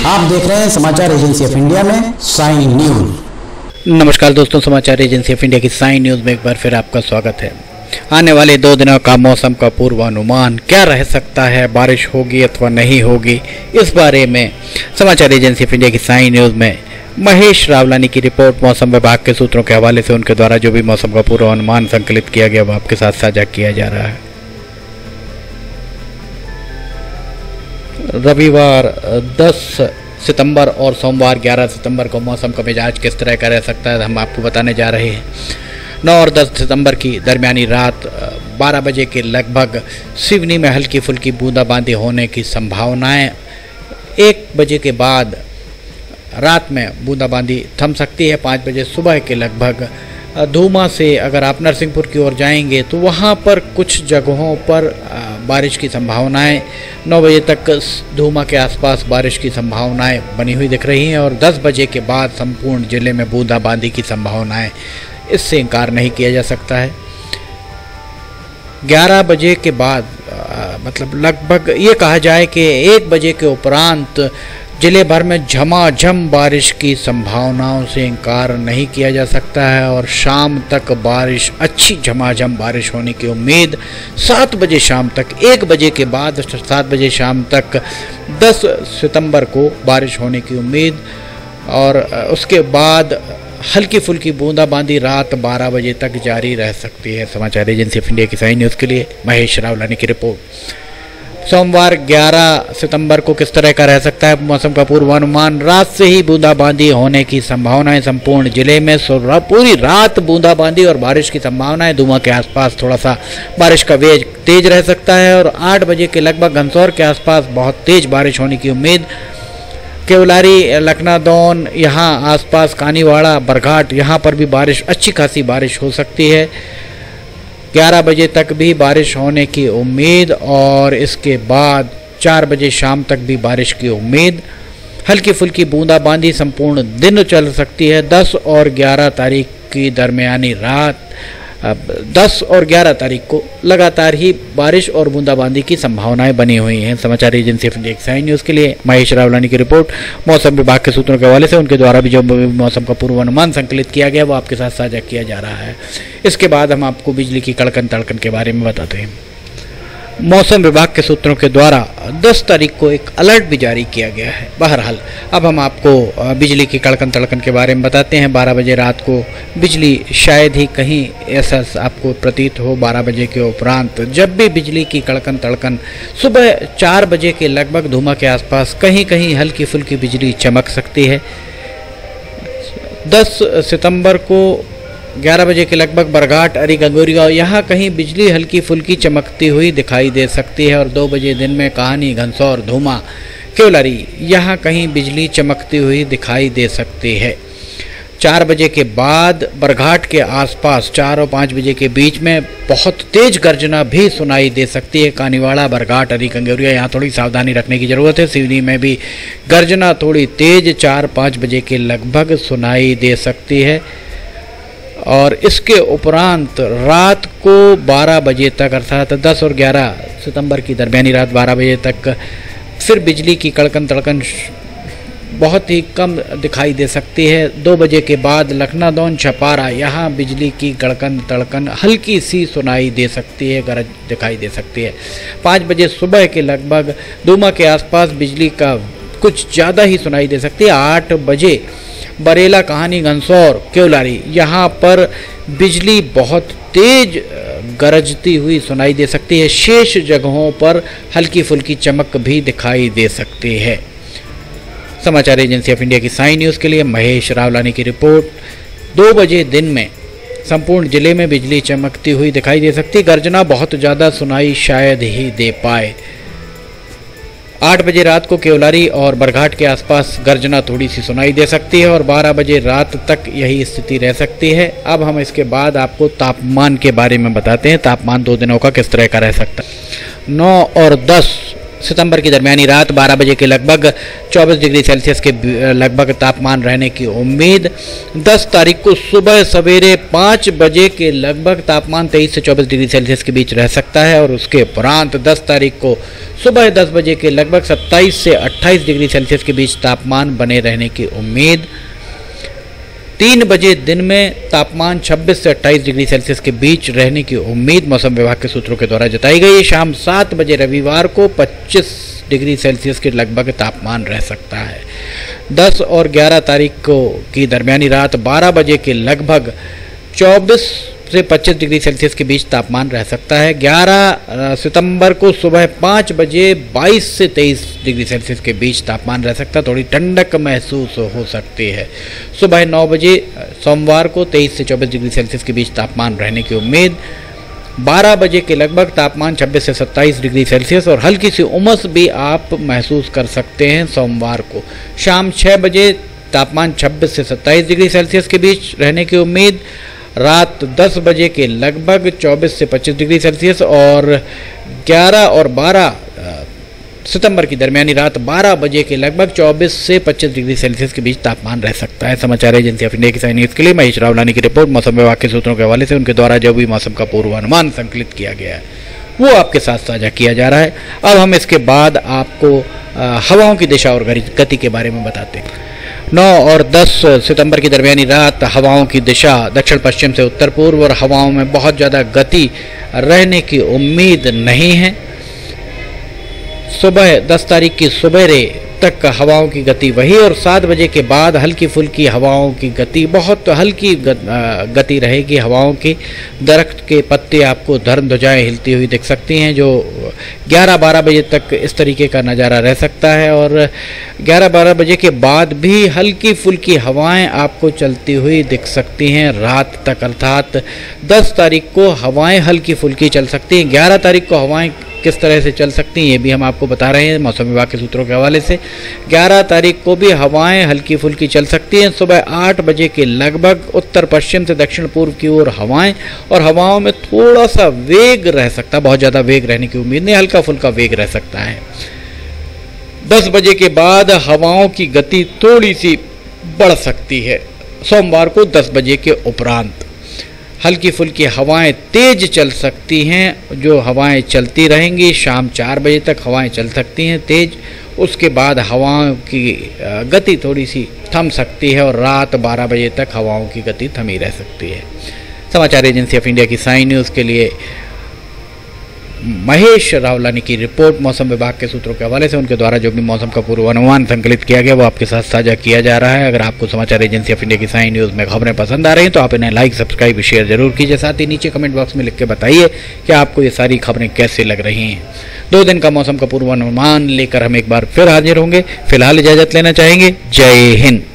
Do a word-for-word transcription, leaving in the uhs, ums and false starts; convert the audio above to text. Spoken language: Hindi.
आप देख रहे हैं समाचार एजेंसी ऑफ इंडिया में साइन न्यूज। नमस्कार दोस्तों, समाचार एजेंसी ऑफ इंडिया की साइन न्यूज में एक बार फिर आपका स्वागत है। आने वाले दो दिनों का मौसम का पूर्वानुमान क्या रह सकता है, बारिश होगी अथवा नहीं होगी, इस बारे में समाचार एजेंसी ऑफ इंडिया की साइन न्यूज में महेश रावलानी की रिपोर्ट मौसम विभाग के सूत्रों के हवाले से उनके द्वारा जो भी मौसम का पूर्वानुमान संकलित किया गया वो आपके साथ साझा किया जा रहा है। रविवार दस सितंबर और सोमवार ग्यारह सितंबर को मौसम का मिजाज किस तरह का रह सकता है हम आपको बताने जा रहे हैं। नौ और दस सितंबर की दरमियानी रात बारह बजे के लगभग सिवनी में हल्की फुल्की बूंदाबांदी होने की संभावनाएं। एक बजे के बाद रात में बूंदाबांदी थम सकती है। पाँच बजे सुबह के लगभग धूमा से अगर आप नरसिंहपुर की ओर जाएंगे तो वहाँ पर कुछ जगहों पर बारिश की संभावनाएं। नौ बजे तक धूमा के आसपास बारिश की संभावनाएं बनी हुई दिख रही हैं और दस बजे के बाद संपूर्ण ज़िले में बूंदाबांदी की संभावनाएं, इससे इनकार नहीं किया जा सकता है। ग्यारह बजे के बाद आ, मतलब लगभग ये कहा जाए कि एक बजे के उपरांत जिले भर में झमाझम बारिश की संभावनाओं से इनकार नहीं किया जा सकता है और शाम तक बारिश, अच्छी झमाझम बारिश होने की उम्मीद। सात बजे शाम तक, एक बजे के बाद सात बजे शाम तक दस सितंबर को बारिश होने की उम्मीद और उसके बाद हल्की फुल्की बूंदाबांदी रात बारह बजे तक जारी रह सकती है। समाचार एजेंसी ऑफ इंडिया की साइन न्यूज़ के लिए महेश रावलानी की रिपोर्ट। सोमवार ग्यारह सितंबर को किस तरह का रह सकता है मौसम का पूर्वानुमान। रात से ही बूंदाबांदी होने की संभावनाएं संपूर्ण जिले में। पूरी रात बूंदाबांदी और बारिश की संभावनाएं। धुआं के आसपास थोड़ा सा बारिश का वेग तेज रह सकता है और आठ बजे के लगभग घनसौर के आसपास बहुत तेज बारिश होने की उम्मीद। केवलारी, लखनादौन, यहाँ आसपास कानीवाड़ा, बरघाट, यहाँ पर भी बारिश, अच्छी खासी बारिश हो सकती है। ग्यारह बजे तक भी बारिश होने की उम्मीद और इसके बाद चार बजे शाम तक भी बारिश की उम्मीद। हल्की फुल्की बूंदाबांदी संपूर्ण दिन चल सकती है। दस और ग्यारह तारीख की दरमियानी रात, दस और ग्यारह तारीख को लगातार ही बारिश और बूंदाबांदी की संभावनाएं बनी हुई हैं। Samachar agency of India sign news के लिए महेश रावलानी की रिपोर्ट मौसम विभाग के सूत्रों के हवाले से उनके द्वारा भी जो मौसम का पूर्वानुमान संकलित किया गया वो आपके साथ साझा किया जा रहा है। इसके बाद हम आपको बिजली की कड़कन तड़कन के बारे में बताते हैं। मौसम विभाग के सूत्रों के द्वारा दस तारीख को एक अलर्ट भी जारी किया गया है। बहरहाल अब हम आपको बिजली की कड़कन तड़कन के बारे में बताते हैं। बारह बजे रात को बिजली शायद ही कहीं ऐसा आपको प्रतीत हो, बारह बजे के उपरांत जब भी बिजली की कड़कन तड़कन, सुबह चार बजे के लगभग धुआं के आसपास कहीं कहीं हल्की फुल्की बिजली चमक सकती है। दस सितंबर को ग्यारह बजे के लगभग बरघाट, अरी गंगोरिया, यहाँ कहीं बिजली हल्की फुल्की चमकती हुई दिखाई दे सकती है और दो बजे दिन में कहानी, घनसौर, धूमा, केवलारी, यहाँ कहीं बिजली चमकती हुई दिखाई दे सकती है। चार बजे के बाद बरघाट के आसपास चार और पाँच बजे के बीच में बहुत तेज गर्जना भी सुनाई दे सकती है। कानीवाड़ा, बरघाट, अरी गंगोरिया, यहाँ थोड़ी सावधानी रखने की ज़रूरत है। सिवनी में भी गर्जना थोड़ी तेज चार पाँच बजे के लगभग सुनाई दे सकती है और इसके उपरांत रात को बारह बजे तक, अर्थात दस और ग्यारह सितंबर की दरमियानी रात बारह बजे तक फिर बिजली की कड़कन तड़कन बहुत ही कम दिखाई दे सकती है। दो बजे के बाद लखनादौन, छपारा, यहाँ बिजली की कड़कन तड़कन हल्की सी सुनाई दे सकती है, गरज दिखाई दे सकती है। पाँच बजे सुबह के लगभग धुआं के आसपास बिजली का कुछ ज़्यादा ही सुनाई दे सकती है। आठ बजे बरेला, कहानी, घनसौर, केवलारी, यहाँ पर बिजली बहुत तेज गरजती हुई सुनाई दे सकती है। शेष जगहों पर हल्की फुल्की चमक भी दिखाई दे सकती है। समाचार एजेंसी ऑफ इंडिया की साइन न्यूज़ के लिए महेश रावलानी की रिपोर्ट। दो बजे दिन में संपूर्ण जिले में बिजली चमकती हुई दिखाई दे सकती है। गर्जना बहुत ज़्यादा सुनाई शायद ही दे पाए। आठ बजे रात को केवलारी और बरघाट के आसपास गर्जना थोड़ी सी सुनाई दे सकती है और बारह बजे रात तक यही स्थिति रह सकती है। अब हम इसके बाद आपको तापमान के बारे में बताते हैं। तापमान दो दिनों का किस तरह का रह सकता है। नौ और दस सितंबर की दरमियानी रात बारह बजे के लगभग चौबीस डिग्री सेल्सियस के लगभग तापमान रहने की उम्मीद। दस तारीख को सुबह सवेरे पाँच बजे के लगभग तापमान तेईस से चौबीस डिग्री सेल्सियस के बीच रह सकता है और उसके उपरांत दस तारीख को सुबह दस बजे के लगभग सत्ताईस से अट्ठाईस डिग्री सेल्सियस के बीच तापमान बने रहने की उम्मीद। तीन बजे दिन में तापमान छब्बीस से अट्ठाईस डिग्री सेल्सियस के बीच रहने की उम्मीद मौसम विभाग के सूत्रों के द्वारा जताई गई है। शाम सात बजे रविवार को पच्चीस डिग्री सेल्सियस के लगभग तापमान रह सकता है। दस और ग्यारह तारीख को की दरमियानी रात बारह बजे के लगभग चौबीस से पच्चीस डिग्री सेल्सियस के बीच तापमान रह सकता है। ग्यारह सितंबर को सुबह पाँच बजे बाईस से तेईस डिग्री सेल्सियस के बीच तापमान रह सकता है। थोड़ी ठंडक महसूस हो सकती है। सुबह नौ बजे सोमवार को तेईस से चौबीस डिग्री सेल्सियस के बीच तापमान रहने की उम्मीद। बारह बजे के लगभग तापमान छब्बीस से सत्ताईस डिग्री सेल्सियस और हल्की सी उमस भी आप महसूस कर सकते हैं सोमवार को। शाम छः बजे तापमान छब्बीस से सत्ताईस डिग्री सेल्सियस के बीच रहने की उम्मीद। रात दस बजे के लगभग चौबीस से पच्चीस डिग्री सेल्सियस और ग्यारह और बारह सितंबर की दरमियानी रात बारह बजे के लगभग चौबीस से पच्चीस डिग्री सेल्सियस के बीच तापमान रह सकता है। समाचार एजेंसी ऑफ इंडिया की साई न्यूज़ के लिए महेश रावलानी की रिपोर्ट। मौसम विभाग के सूत्रों के हवाले से उनके द्वारा जो भी मौसम का पूर्वानुमान संकलित किया गया है वो आपके साथ साझा किया जा रहा है। अब हम इसके बाद आपको हवाओं की दिशा और गति के बारे में बताते हैं। नौ और दस सितंबर की दरमियानी रात हवाओं की दिशा दक्षिण पश्चिम से उत्तर पूर्व और हवाओं में बहुत ज़्यादा गति रहने की उम्मीद नहीं है। सुबह दस तारीख की सुबेरे तक हवाओं की गति वही और सात बजे के बाद हल्की फुल्की हवाओं की गति बहुत हल्की गति रहेगी। हवाओं की दरख्त के पत्ते आपको धर्म ध्वजाएँ हिलती हुई दिख सकती हैं जो ग्यारह बारह बजे तक इस तरीके का नज़ारा रह सकता है और ग्यारह बारह बजे के बाद भी हल्की फुल्की हवाएं आपको चलती हुई दिख सकती हैं रात तक। अर्थात दस तारीख को हवाएं हल्की फुल्की चल सकती हैं। ग्यारह तारीख को हवाएं किस तरह से चल सकती हैं ये भी हम आपको बता रहे हैं मौसम विभाग के सूत्रों के हवाले से। ग्यारह तारीख को भी हवाएं हल्की फुल्की चल सकती हैं। सुबह आठ बजे के लगभग उत्तर पश्चिम से दक्षिण पूर्व की ओर हवाएं और हवाओं में थोड़ा सा वेग रह सकता है। बहुत ज़्यादा वेग रहने की उम्मीद नहीं, हल्का फुल्का वेग रह सकता है। दस बजे के बाद हवाओं की गति थोड़ी सी बढ़ सकती है। सोमवार को दस बजे के उपरांत हल्की फुल्की हवाएं तेज चल सकती हैं। जो हवाएं चलती रहेंगी शाम चार बजे तक हवाएं चल सकती हैं तेज। उसके बाद हवाओं की गति थोड़ी सी थम सकती है और रात बारह बजे तक हवाओं की गति थमी रह सकती है। समाचार एजेंसी ऑफ इंडिया की साई न्यूज़ के लिए महेश रावलानी की रिपोर्ट। मौसम विभाग के सूत्रों के हवाले से उनके द्वारा जो भी मौसम का पूर्वानुमान संकलित किया गया वो आपके साथ साझा किया जा रहा है। अगर आपको समाचार एजेंसी ऑफ इंडिया की साई न्यूज़ में खबरें पसंद आ रही हैं तो आप इन्हें लाइक सब्सक्राइब शेयर जरूर कीजिए। साथ ही नीचे कमेंट बॉक्स में लिख के बताइए कि आपको ये सारी खबरें कैसे लग रही हैं। दो दिन का मौसम का पूर्वानुमान लेकर हम एक बार फिर हाजिर होंगे। फिलहाल इजाज़त लेना चाहेंगे। जय हिंद।